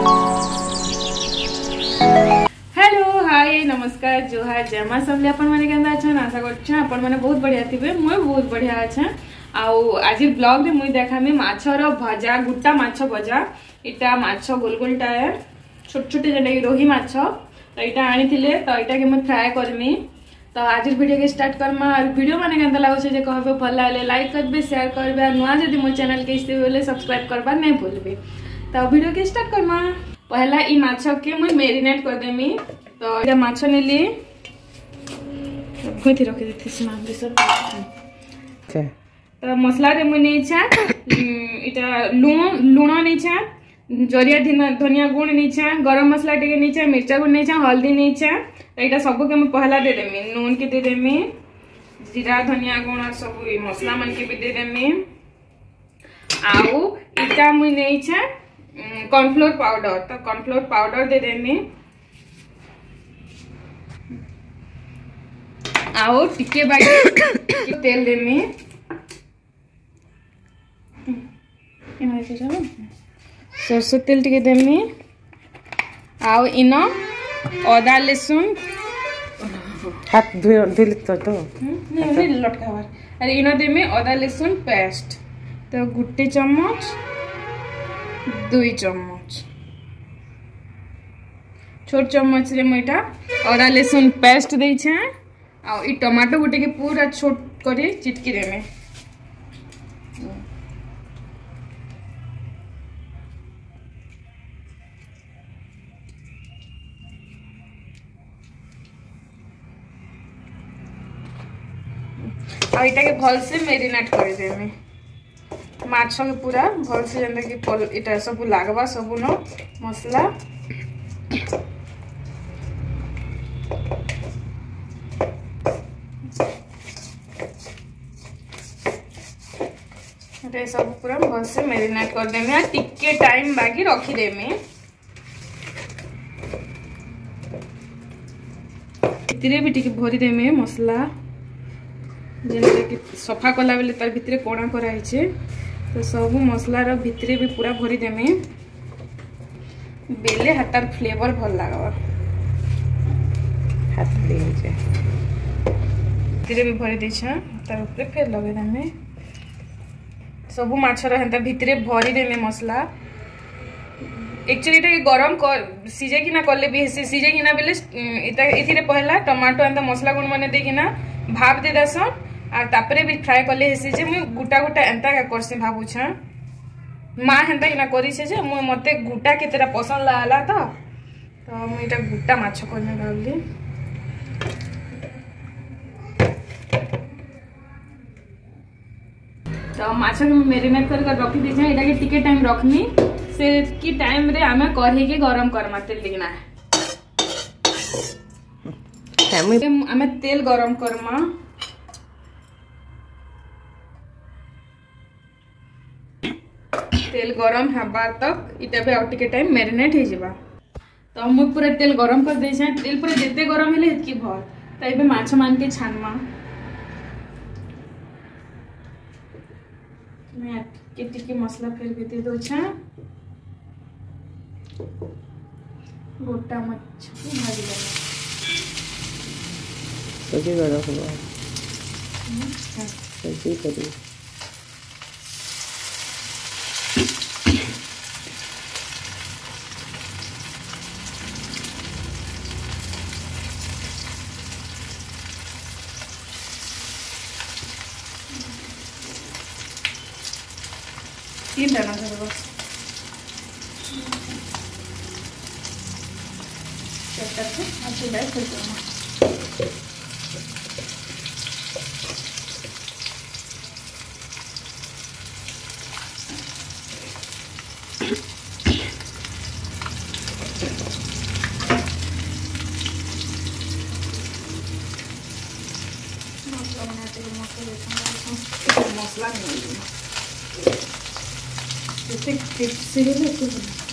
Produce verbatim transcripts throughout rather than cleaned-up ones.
नमस्कार जोहार जय मां सबले अपन माने केंदा अच्छा आशा करछा अपन माने बहुत बढ़िया थिबे मोय बहुत बढ़िया अच्छा आउ आज ब्लॉग रे मुई देखामी माछर भजा गुट्टा माछ भजा इटा माछ गोल गोलटा है छोट छोटे जेटा रोही माछ तो इटा आनी थिले तो इटा के मैं फ्राई करमी तो आज वीडियो के स्टार्ट करमा और वीडियो माने केंदा लागो जे कहबे भल लागले लाइक करबे शेयर करबे और नुआ जदी मो चैनल के इस्ते बोले सब्सक्राइब करबा नहीं भूलबे। तो वीडियो के स्टार्ट करमा पहला ई माछ के मैं मैरिनेट कर देमी तो ये माछ नेली भूति रखि देथि सिना बिसर अच्छा तो मसला रे मुई नै छा इटा लूण लूण नै छा जरिया धनिया गुण नै छा गरम मसला टिके नै छा मिर्चा गुण नै छा हल्दी नै छा तो इटा सब के मैं पहला दे देमी नून के दे देमी जीरा धनिया गुण सब मसला मन के भी दे देमी आउ इटा मुई नै छा कॉर्नफ्लोर पाउडर तो कॉर्नफ्लोर पाउडर दे देमी आओ टिके बाकी तेल देमी सरसों तेल टिके देमी आओ इन अदा लहसुन हाथ धुई धुई तो तो नहीं लटकावार अरे इन देमी अदा लहसुन पेस्ट तो गुट्टे चम्मच दुई चम्मच छोट चम्मच रे मुइटा अदा लहसुन पेस्ट देई छे आ ई टमाटो गुटे के पूरा छोट करे चिटकी देमे आ इटा के भल से मैरिनेट कर देमे माछ के पूरा भल से जंदा के इटा सब लागबा सब न मसला रे सब पूरा भल से मैरिनेट कर देमे टिके टाइम बाकी रखी देमे भितरे भी टिके भरी देमे मसला जेनटा कि सफा कला बेले तार भितरे कोणा करा हिचे तो सब मसला रो भितरे भी पूरा भरी देमे बेले हातार फ्लेवर भल लागबा हाथ दे जे भितरे भी भरी देछा तार ऊपर फिर लगे देमे सब माछर हेंता भितरे भरी देमे मसला एक्चुअली इटा गरम कर सीजे किना करले भी सीजे किना बेले इता इथिरे पहला टमाटो एंता मसला गुण माने दे किना भाप दे दसन आ तापरे भी फ्राई करले हेसी जे मु गुटा गुटा एंता का करसे भाबु छ मां हेंता किना करी छे जे मु मते गुटा के तेरा पसंद लागला तो तो मु इटा गुटा माछ करने भाबली तो माछ के मैरिनेट कर कर रखी दे इटा के टिके टाइम रखनी से की टाइम रे आमे कढ़ी के गरम करमा तेल लेकिना आमे तेल गरम करमा तेल गरम हबा तक इटा पे और टिके टाइम मैरिनेट हे जिबा तो मु पूरा तेल गरम कर दे छै तेल पूरा जेते गरम हेले हेतकी भल त एबे माछ मान के छानमा मैं के टिके मसला फिर भी दे दो छा गोटा माछ भाजी लेना सजी गरा हुआ सजी करी तीन दाना धर बस चट्टा से अच्छे डाल कर देना मसला बनाते हैं मसला मसला नहीं जैसे क्रिस्पी है तो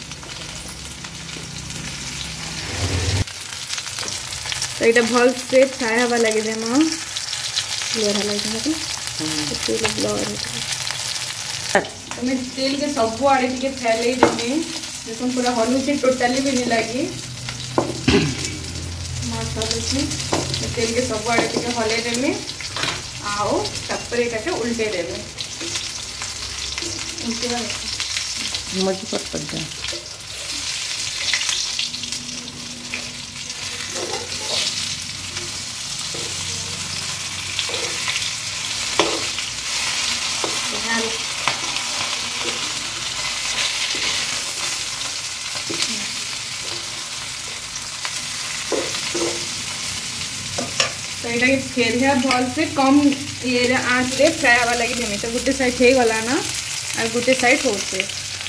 तो इटा भल से फ्राई हवा लगे दे मां क्लियर हला इटा तो तेल ब्लर तो मैं तेल के सब आड़े टिके फैले देने देखो पूरा हलुची टोटाली भी नहीं लगी मस्त हलुची तेल के सब आड़े टिके हलै देमी आओ तापर एटा के उल्टे देमी उल्टे मजी पट पट जा तो ये फेर भल से कम ये आँच रे फ्राए हवा लगी देमी तो गोटे साइड हो गला ना और गोटे साइड होचे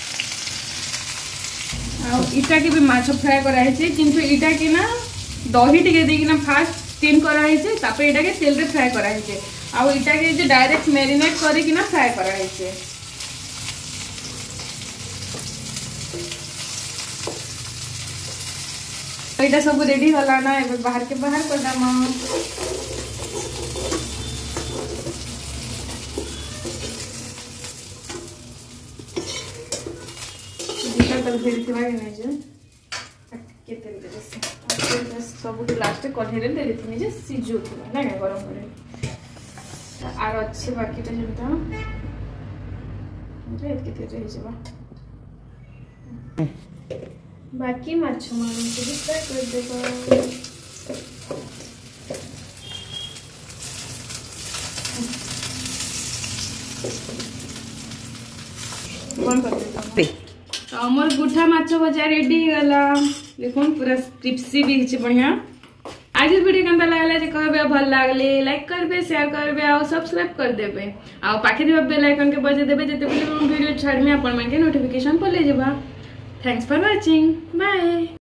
इटा के भी माछ फ्राए कराई छे किंतु इटा के ना दही टिके देकी ना फास्ट स्टीम कराई छे तापर इटा के तेल रे फ्राए कराई छे आ इटा के जे डायरेक्ट मैरिनेट करी कि ना फ्राए कराई छे इटा सब रेडी होला ना एबे बाहर के बाहर कर दामा तब फिर थिबा के नै जे के तेल दे से तेल सब लास्ट कढ़े रे दे देथि जे सिजु थिबा ना गरम करे आर अच्छे बाकी टा जेटा रे के तेल रे जेबा बाकी माछ मारो के भी फ्राई कर देबा बंद कर देता तो हमर गुठा माछ भजा रेडी गला देखो पूरा क्रिस्पी भी हिचे बढ़िया आज वीडियो केनता लागला जे कहबे भल लागले लाइक करबे शेयर करबे और सब्सक्राइब कर देबे आ पाखे देबे बेल आइकन के बजे देबे जते वीडियो छाड़मे अपन मन के नोटिफिकेशन पर ले जेबा थैंक्स फॉर वाचिंग बाय।